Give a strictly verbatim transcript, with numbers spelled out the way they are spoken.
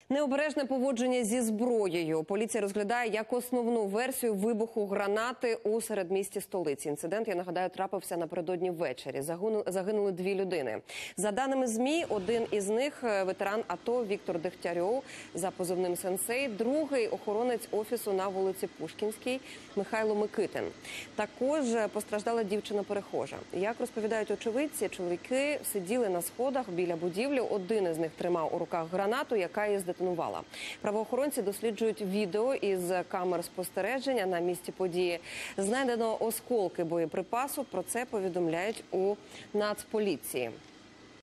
Необережне поводження зі зброєю. Поліція розглядає як основну версію вибуху гранати у середмісті столиці. Інцидент, я нагадаю, трапився напередодні ввечері. Загинули дві людини. За даними ЗМІ, один із них – ветеран АТО Віктор Дегтярьов за позивним «Сенсей», другий – охоронець офісу на вулиці Пушкінській Михайло Микитин. Також постраждала дівчина-перехожа. Як розповідають очевидці, чоловіки сиділи на сходах біля будівлі. Один із них тримав у руках гранату, яка її здетонувала. Правоохоронці досліджують відео із камер спостереження на місці події. Знайдено осколки боєприпасу. Про це повідомляють у Нацполіції.